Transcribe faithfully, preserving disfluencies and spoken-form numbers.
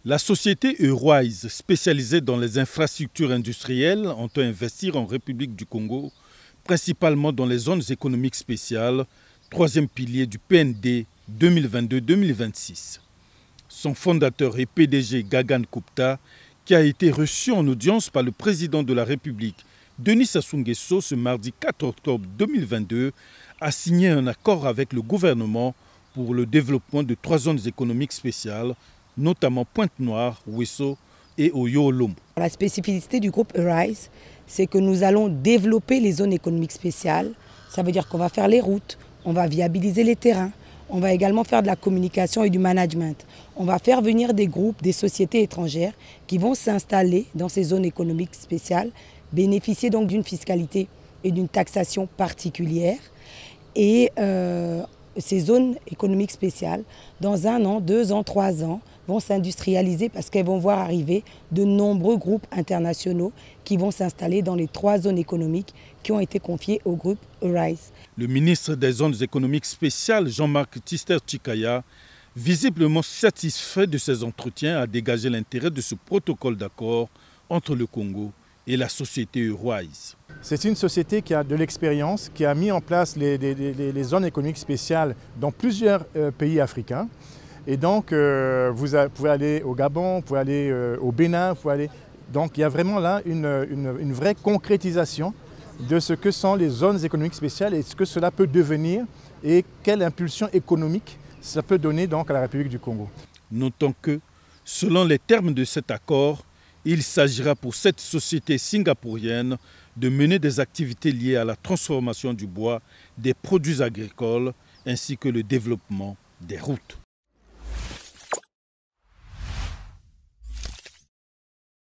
La société Eurowise, spécialisée dans les infrastructures industrielles, entend investir en République du Congo, principalement dans les zones économiques spéciales, troisième pilier du P N D deux mille vingt-deux deux mille vingt-six. Son fondateur et P D G Gagan Gupta, qui a été reçu en audience par le président de la République, Denis Sassou Nguesso, ce mardi quatre octobre deux mille vingt-deux, a signé un accord avec le gouvernement pour le développement de trois zones économiques spéciales, notamment Pointe-Noire, Ouesso et Oyo-Olombo. La spécificité du groupe Eurowise, c'est que nous allons développer les zones économiques spéciales. Ça veut dire qu'on va faire les routes, on va viabiliser les terrains, on va également faire de la communication et du management. On va faire venir des groupes, des sociétés étrangères qui vont s'installer dans ces zones économiques spéciales, bénéficier donc d'une fiscalité et d'une taxation particulière. Et euh, ces zones économiques spéciales, dans un an, deux ans, trois ans, vont s'industrialiser parce qu'elles vont voir arriver de nombreux groupes internationaux qui vont s'installer dans les trois zones économiques qui ont été confiées au groupe Eurowise. Le ministre des zones économiques spéciales, Jean-Marc Tzister-Tshikaya, visiblement satisfait de ces entretiens, a dégagé l'intérêt de ce protocole d'accord entre le Congo et la société Eurowise. C'est une société qui a de l'expérience, qui a mis en place les, les, les, les zones économiques spéciales dans plusieurs euh, pays africains. Et donc, euh, vous pouvez aller au Gabon, vous pouvez aller euh, au Bénin, vous pouvez aller... Donc, il y a vraiment là une, une, une vraie concrétisation de ce que sont les zones économiques spéciales et ce que cela peut devenir et quelle impulsion économique ça peut donner donc à la République du Congo. Notons que, selon les termes de cet accord, il s'agira pour cette société singapourienne de mener des activités liées à la transformation du bois, des produits agricoles ainsi que le développement des routes.